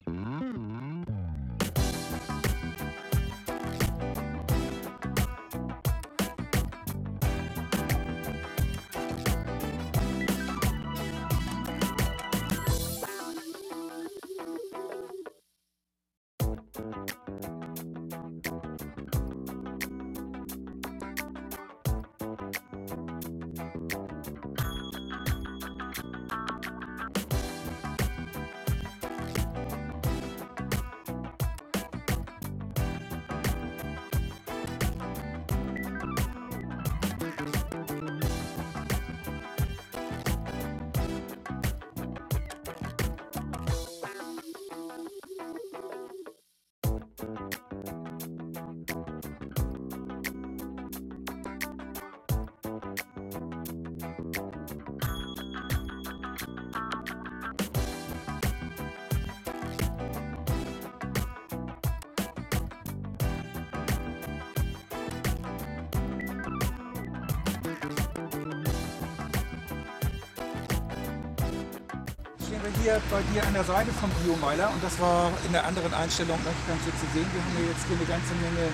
Hier bei dir an der Seite vom Biomeiler, und das war in der anderen Einstellung nicht ganz so zu sehen. Wir haben hier jetzt hier eine ganze Menge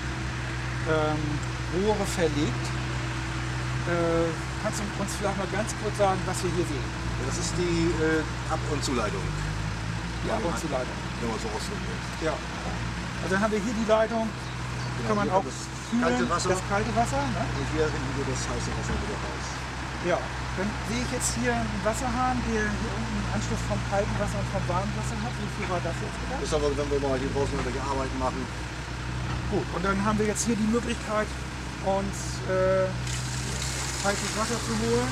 Rohre verlegt. Kannst du uns vielleicht mal ganz kurz sagen, was wir hier sehen? Das ist die Ab- und Zuleitung. Die Ab- und Zuleitung. Wenn man so ausdrücken will. Ja. Also dann haben wir hier die Leitung, kann man auch kalte Wasser. Das kalte Wasser. Ne? Und hier hinten geht das heiße Wasser wieder raus. Ja. Dann sehe ich jetzt hier einen Wasserhahn, der hier unten einen Anschluss vom kalten Wasser und vom warmen Wasser hat. Wie viel war das jetzt gedacht? Das ist aber, wenn wir mal hier draußen irgendwelche Arbeiten machen. Gut, und dann haben wir jetzt hier die Möglichkeit, uns heißes Wasser zu holen.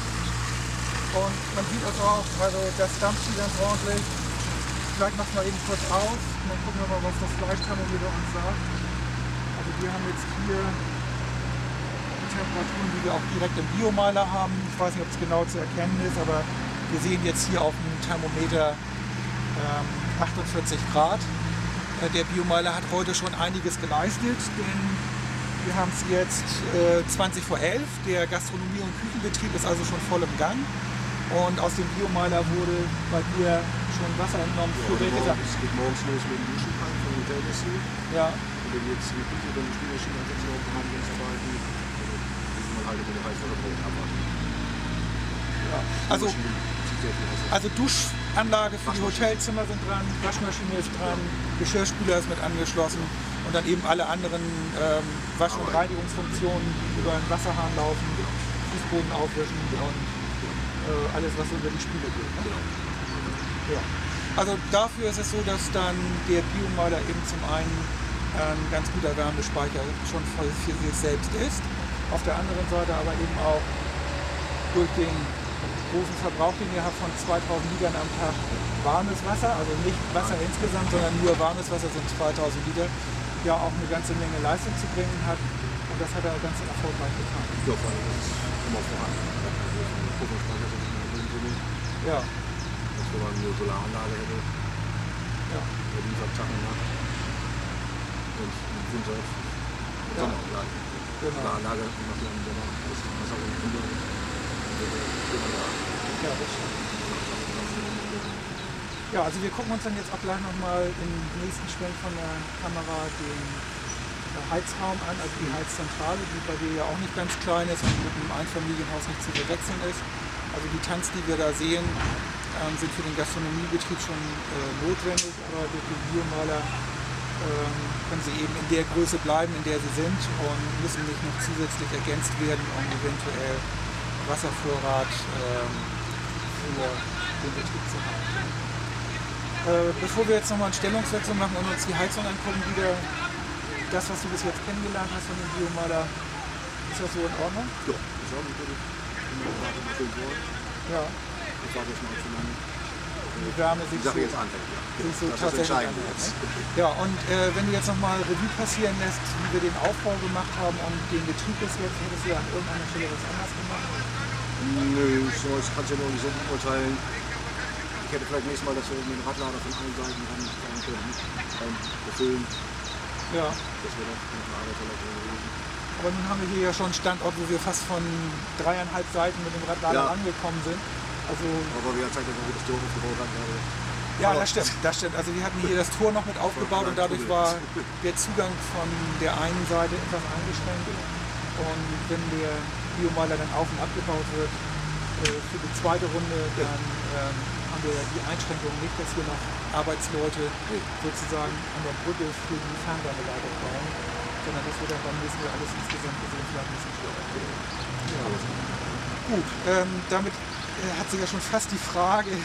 Und man sieht das auch, also das dampft hier ganz ordentlich. Vielleicht machen wir eben kurz aus und dann gucken wir mal, was das Fleischthermometer uns sagt. Also wir haben jetzt hier Temperaturen, die wir auch direkt im Biomeiler haben. Ich weiß nicht, ob es genau zu erkennen ist, aber wir sehen jetzt hier auf dem Thermometer 48 Grad. Der Biomeiler hat heute schon einiges geleistet, denn wir haben es jetzt 20 vor 11. Der Gastronomie- und Küchenbetrieb ist also schon voll im Gang. Und aus dem Biomeiler wurde bei dir schon Wasser entnommen. Ja, es geht morgens los mit dem Duschentank vom Hotelgäste. Ja. Und wenn wir jetzt in die Küche oder die Spülmaschine ansetzen auf Behandlungsarbeiten, halt über die Heißwasserpumpe abwarten. Ja. Also Duschanlage für die Hotelzimmer sind dran, Waschmaschine ist dran, Geschirrspüler ist mit angeschlossen und dann eben alle anderen Wasch- und Reinigungsfunktionen über den Wasserhahn laufen, Fußboden aufwischen und alles, was über die Spüle geht. Ne? Ja. Also dafür ist es so, dass dann der Biomeiler eben zum einen ein ganz guter Wärmespeicher schon voll für sich selbst ist. Auf der anderen Seite aber eben auch durch den großen Verbrauch, den ihr habt von 2000 Litern am Tag warmes Wasser, also nicht Wasser insgesamt, sondern nur warmes Wasser sind 2000 Liter, ja auch eine ganze Menge Leistung zu bringen hat. Und das hat er ganz erfolgreich getan. Ja, vor allem ist es immer vorhanden. Pufferspeicher sind immer drin. Ja. Als wenn man eine Solaranlage hätte. Ja. Der liefert Tag und Nacht. Und im Winter Sommer bleiben. Genau. Solaranlage, die macht ja im Sommer alles Wasser und Winter. Ja, das stimmt. Ja, also wir gucken uns dann jetzt auch gleich nochmal im nächsten Schwenk von der Kamera den Heizraum an, also die Heizzentrale, die bei dir ja auch nicht ganz klein ist und mit einem Einfamilienhaus nicht zu verwechseln ist. Also die Tanks, die wir da sehen, sind für den Gastronomiebetrieb schon notwendig, aber durch den Biomeiler können sie eben in der Größe bleiben, in der sie sind und müssen nicht noch zusätzlich ergänzt werden, um eventuell Wasservorrat für den Betrieb zu haben. Bevor wir jetzt nochmal einen Stellungswechsel machen und uns die Heizung angucken, wieder das, was du bis jetzt kennengelernt hast von dem Biomeiler, ist das so in Ordnung? Ja, ich sage natürlich. Ja. Ich sage jetzt mal zu lange. Die Wärme sich Die Sache so, jetzt anfängt, ja. sich so Das ist tatsächlich entscheidend anhört, jetzt. ne? Ja, und wenn du jetzt nochmal Revue passieren lässt, wie wir den Aufbau gemacht haben und den Betrieb bis jetzt, hättest du ja an irgendeiner Stelle was anders gemacht? Nö, so das kannst du ja noch nicht so beurteilen. Ich hätte vielleicht nächstes Mal, dass wir den Radlader von allen Seiten ranfahren können, befüllen. Ja. Das wäre doch eine Arbeitsverletzung gewesen. Aber nun haben wir hier ja schon einen Standort, wo wir fast von 3,5 Seiten mit dem Radlader angekommen sind. Also, aber wie zeigt das auch, wie das Dorf aufgebaut hat, gerade Ja, das stimmt, das stimmt. Also wir hatten hier das Tor noch mit aufgebaut und dadurch war der Zugang von der einen Seite etwas eingeschränkt. Und wenn der Biomaler dann auf- und abgebaut wird, für die zweite Runde, dann haben wir die Einschränkung nicht, dass wir noch Arbeitsleute sozusagen an der Brücke für die Fernwärmeleitung bauen, sondern dass wir dann beim nächsten Jahr alles insgesamt gesehen vielleicht ein bisschen schwerer. Ja. Gut, damit hat sich ja schon fast die Frage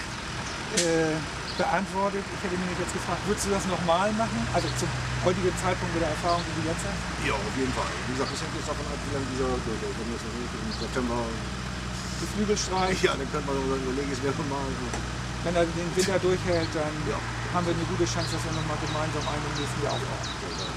beantwortet. Ich hätte mich jetzt gefragt, würdest du das nochmal machen? Also zum heutigen Zeitpunkt mit der Erfahrung, die du jetzt hast? Ja, auf jeden Fall. Wie gesagt, das hängt jetzt davon ab, wie lange dieser durchhält. Wenn jetzt im September Die Flügelstreich. ja, dann könnte man überlegen, es wäre mal. Wenn er den Winter durchhält, dann haben wir eine gute Chance, dass wir nochmal gemeinsam einen im nächsten Jahr aufbauen.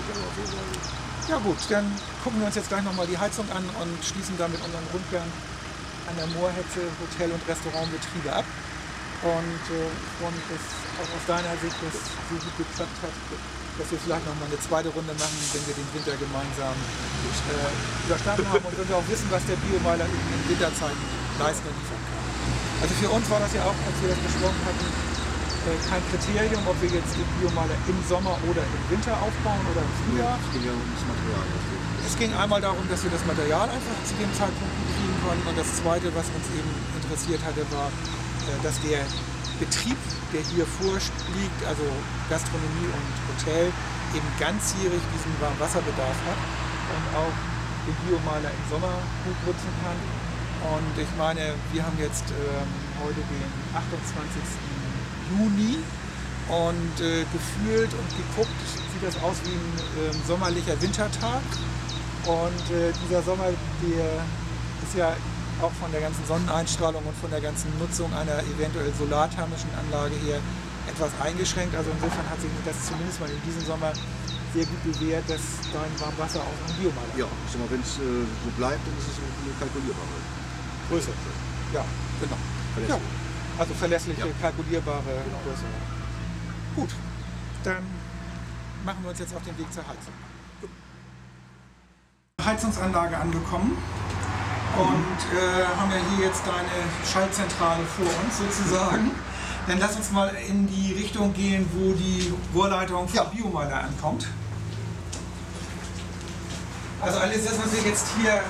Ja gut, dann gucken wir uns jetzt gleich nochmal die Heizung an und schließen damit unseren Rundgang an der Moorhetze Hotel- und Restaurantbetriebe ab. Und ich freue mich, dass auch aus deiner Sicht das so gut geklappt hat, dass wir vielleicht nochmal eine zweite Runde machen, wenn wir den Winter gemeinsam überstanden haben und wenn wir auch wissen, was der Biomaler in Winterzeiten leisten und liefern kann. Also für uns war das ja auch, als wir das besprochen hatten, kein Kriterium, ob wir jetzt den Biomaler im Sommer oder im Winter aufbauen oder im Frühjahr. Es ging ja ums Material. Es ging einmal darum, dass wir das Material einfach zu dem Zeitpunkt gut kriegen konnten. Und das Zweite, was uns eben interessiert hatte, war, dass der Betrieb, der hier vorliegt, also Gastronomie und Hotel, eben ganzjährig diesen Warmwasserbedarf hat und auch den Biomaler im Sommer gut nutzen kann. Und ich meine, wir haben jetzt heute den 28. Juni und gefühlt und geguckt sieht das aus wie ein sommerlicher Wintertag. Und dieser Sommer, der ist ja auch von der ganzen Sonneneinstrahlung und von der ganzen Nutzung einer eventuell solarthermischen Anlage her etwas eingeschränkt. Also insofern hat sich das zumindest mal in diesem Sommer sehr gut bewährt, dass dein Warmwasser auch ein Biomaler Ja, wenn es so bleibt, dann ist es eine kalkulierbare Größe. Ja, genau. Ja, also verlässliche, kalkulierbare Größe. Gut, dann machen wir uns jetzt auf den Weg zur Heizung. Heizungsanlage angekommen und haben ja hier jetzt deine Schaltzentrale vor uns sozusagen. Dann lass uns mal in die Richtung gehen, wo die Rohrleitung vom Biomaler ankommt. Also alles das, was wir jetzt hier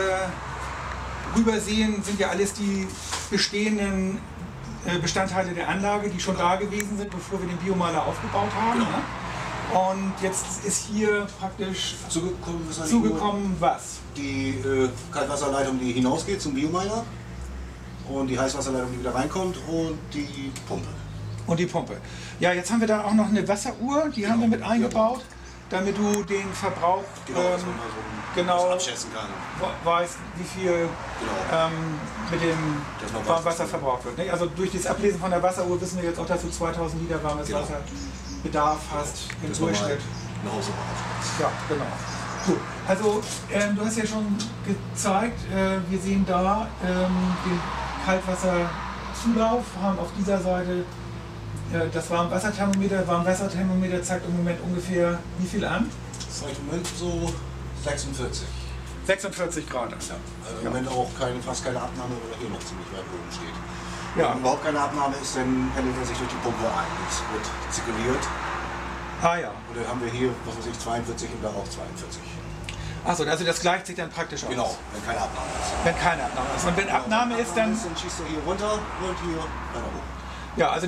rüber sehen, sind ja alles die bestehenden Bestandteile der Anlage, die schon da gewesen sind, bevor wir den Biomaler aufgebaut haben. Genau. Ne? Und jetzt ist hier praktisch zugekommen was? Die Kaltwasserleitung, die hinausgeht zum Biomaler, und die Heißwasserleitung, die wieder reinkommt, und die Pumpe. Und die Pumpe. Ja, jetzt haben wir da auch noch eine Wasseruhr, die haben wir mit eingebaut, damit du den Verbrauch genau abschätzen kann. weißt, wie viel mit dem Warmwasser verbraucht wird. Ne? Also durch das Ablesen von der Wasseruhr wissen wir jetzt auch, dass du 2000 Liter warmes Wasserbedarf hast im Durchschnitt. Ja, genau. Gut. Also du hast ja schon gezeigt, wir sehen da den Kaltwasserzulauf, haben auf dieser Seite das Warmwasserthermometer. Warmwasserthermometer zeigt im Moment ungefähr wie viel an? Das zeigt im Moment so 46. 46 Grad. Ja. Also im Moment auch fast keine Abnahme, weil er hier noch ziemlich weit oben steht. Ja. Wenn überhaupt keine Abnahme ist, dann pendelt er sich durch die Pumpe ein. Es wird zirkuliert. Ah ja. Und dann haben wir hier, was weiß ich, 42 und da auch 42. Achso, also das gleicht sich dann praktisch aus. Genau, wenn keine Abnahme ist. Wenn keine Abnahme ist. Und wenn Abnahme ist, dann schießt er hier runter und hier weiter hoch. ja, also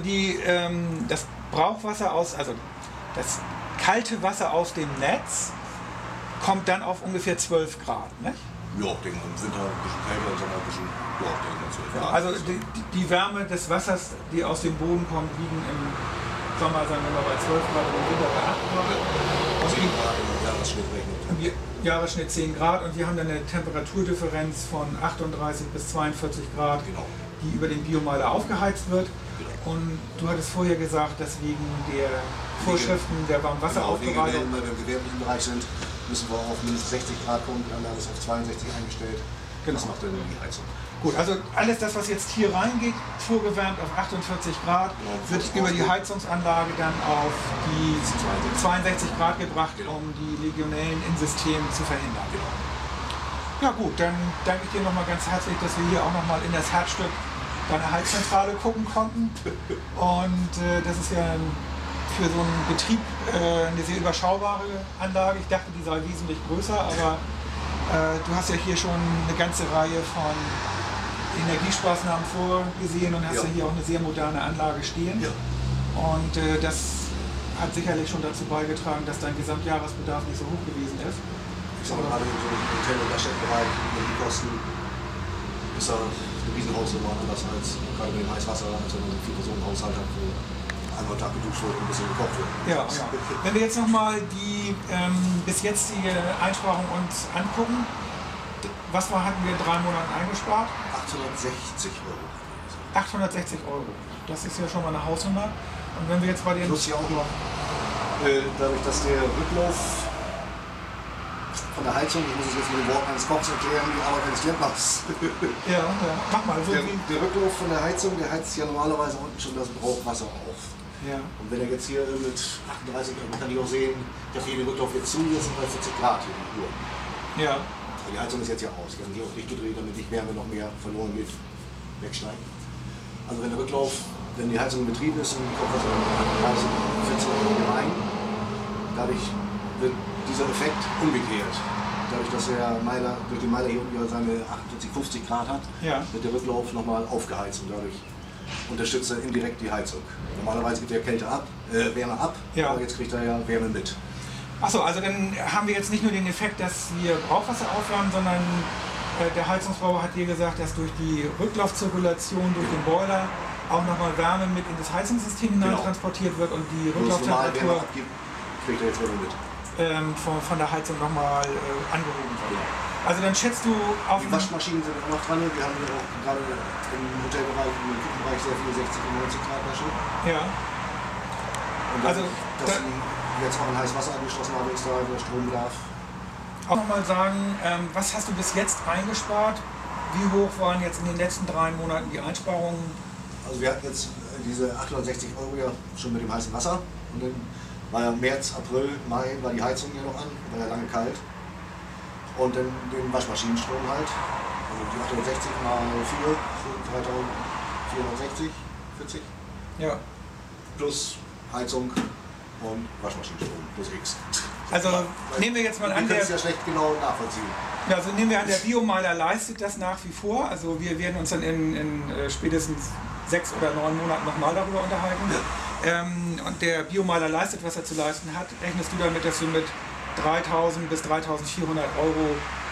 das Brauchwasser also das kalte Wasser aus dem Netz kommt dann auf ungefähr 12 Grad, nicht? Ja, im Winter ein bisschen kälter, im Sommer ein bisschen, ja, 12 Grad. Also die Wärme des Wassers, die aus dem Boden kommt, liegen im Sommer, sagen wir mal, bei 12 Grad und im Winter bei 8 Grad. Und 10 Grad im Jahresschnitt rechnet. im Jahresschnitt 10 Grad und wir haben dann eine Temperaturdifferenz von 38 bis 42 Grad, die über den Biomaler aufgeheizt wird. Und du hattest vorher gesagt, dass wegen der Vorschriften der Warmwasseraufbereitung, wenn wir im gewerblichen Bereich sind, müssen wir auf mindestens 60 Grad kommen, die Anlage ist auf 62 eingestellt. Das macht dann die Heizung. Gut, also alles das, was jetzt hier reingeht, vorgewärmt auf 48 Grad, wird über die Heizungsanlage dann auf die 62 Grad gebracht, um die Legionellen im System zu verhindern. Ja gut, dann danke ich dir nochmal ganz herzlich, dass wir hier auch nochmal in das Herzstück deine Heizzentrale gucken konnten. Und das ist ja für so einen Betrieb eine sehr überschaubare Anlage. Ich dachte, die sei wesentlich größer, aber du hast ja hier schon eine ganze Reihe von Energiesparmaßnahmen vorgesehen und hast ja hier auch eine sehr moderne Anlage stehen. Ja. Und das hat sicherlich schon dazu beigetragen, dass dein Gesamtjahresbedarf nicht so hoch gewesen ist. Ich sage mal, gerade in so einem Hotel- und Gaststättenbereich, die Kosten, ist da eine Riesenhausnummer, anders als gerade mit dem Heißwasser, als wenn man so einen 4-Personen-Haushalt hat, wo einmal am Tag geduscht wird und ein bisschen gekocht wird. Ja, ja. Wenn wir jetzt nochmal die bis jetzige Einsparung uns angucken, hatten wir in 3 Monaten eingespart? 860 Euro. 860 Euro. Das ist ja schon mal eine Hausnummer. Und wenn wir jetzt bei den... Plus ja auch noch, dadurch, dass der Rücklauf von der Heizung, ich muss es jetzt mit dem Wort eines Kochs erklären, die Arbeit eines Klempners. Ja, mach mal. So der Rücklauf von der Heizung, der heizt ja normalerweise unten schon das Brauchwasser auf. Ja. Und wenn er jetzt hier mit 38, man kann ich auch sehen, der fehlt den Rücklauf jetzt zu, jetzt sind bei 40 Grad hier die Uhr. Ja. Die Heizung ist jetzt ja aus, wir haben die auch nicht gedreht, damit nicht Wärme noch mehr verloren geht, wegsteigen. Also wenn der Rücklauf, wenn die Heizung in Betrieb ist und die Kopfwasser 40 rein, dadurch wird dieser Effekt umgekehrt. Dadurch, dass der Meiler, durch den Meiler hier unten ja seine 48, 50 Grad hat, wird der Rücklauf nochmal aufgeheizt und dadurch unterstützt er indirekt die Heizung. Normalerweise gibt er Wärme ab, aber jetzt kriegt er ja Wärme mit. Achso, also dann haben wir jetzt nicht nur den Effekt, dass wir Brauchwasser aufwärmen, sondern der Heizungsbauer hat hier gesagt, dass durch die Rücklaufzirkulation durch den Boiler auch nochmal Wärme mit in das Heizungssystem hinein transportiert wird und die Rücklauftemperatur kriegt er jetzt Wärme mit. Von der Heizung nochmal angehoben wird. Also dann schätzt du auf... Die Waschmaschinen sind auch noch dran. Wir haben hier auch gerade im Hotelbereich, im Küchenbereich sehr viele 60 und 90 Grad Wäsche. Ja. Und also dass jetzt auch ein heißes Wasser angeschlossen habe, ist da der Strombedarf. Auch nochmal sagen, was hast du bis jetzt eingespart? Wie hoch waren jetzt in den letzten 3 Monaten die Einsparungen? Also wir hatten jetzt diese 860 Euro ja schon mit dem heißen Wasser. Und dann war ja März, April, Mai war die Heizung ja noch an, war ja lange kalt. Und dann den Waschmaschinenstrom halt. Also die 860 mal 4 sind 3460, 40. Ja. Plus Heizung und Waschmaschinenstrom plus X. Also nehmen wir jetzt mal an, der... Das ist ja schlecht genau nachvollziehen. Ja, also nehmen wir an, der Biomeiler leistet das nach wie vor. Also wir werden uns dann in spätestens 6 oder 9 Monaten nochmal darüber unterhalten. Ja. Und der Biomeiler leistet, was er zu leisten hat. Rechnest du damit, dass du mit 3.000 bis 3.400 Euro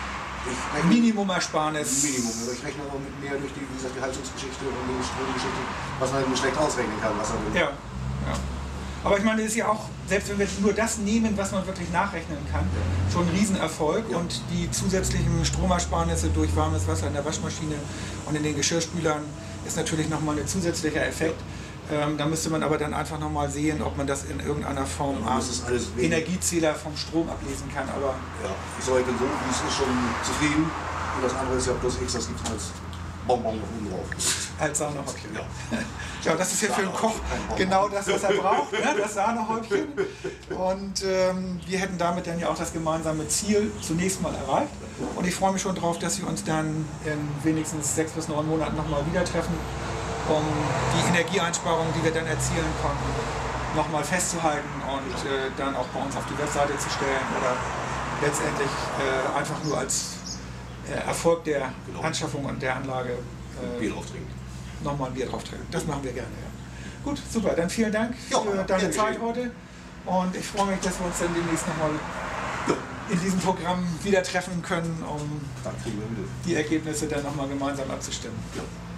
Minimumersparnis... Minimum, aber ich rechne aber mit mehr durch die, wie gesagt, die Heizungsgeschichte und die Stromgeschichte, was man nur schlecht ausrechnen kann, was er will. Ja. Aber ich meine, das ist ja auch, selbst wenn wir nur das nehmen, was man wirklich nachrechnen kann, schon ein Riesenerfolg. Ja. Und die zusätzlichen Stromersparnisse durch warmes Wasser in der Waschmaschine und in den Geschirrspülern ist natürlich nochmal ein zusätzlicher Effekt. Da müsste man aber dann einfach nochmal sehen, ob man das in irgendeiner Form am Energiezähler vom Strom ablesen kann. Aber ja, ich sage, ich bin so, wie es ist, schon zufrieden. Und das andere ist ja plus X, das gibt es als Bonbon noch oben drauf. Als Sahnehäubchen. Ja. Ja, das ist ja für einen Koch genau das, was er braucht, ne? Das Sahnehäubchen. Und wir hätten damit dann ja auch das gemeinsame Ziel zunächst mal erreicht. Und ich freue mich schon darauf, dass wir uns dann in wenigstens 6 bis 9 Monaten nochmal wieder treffen, um die Energieeinsparungen, die wir dann erzielen konnten, nochmal festzuhalten und dann auch bei uns auf die Webseite zu stellen oder letztendlich einfach nur als Erfolg der Anschaffung und der Anlage Bier drauf trinken. Nochmal ein Bier drauf trinken. Das machen wir gerne. Ja. Gut, super. Dann vielen Dank für deine Zeit heute und ich freue mich, dass wir uns dann demnächst nochmal in diesem Programm wieder treffen können, um die Ergebnisse dann nochmal gemeinsam abzustimmen. Ja.